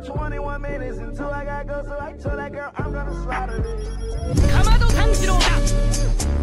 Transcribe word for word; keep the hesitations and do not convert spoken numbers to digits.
twenty-one minutes until I gotta go, so I told that girl I'm gonna slaughter it. Kamado Tanjiro が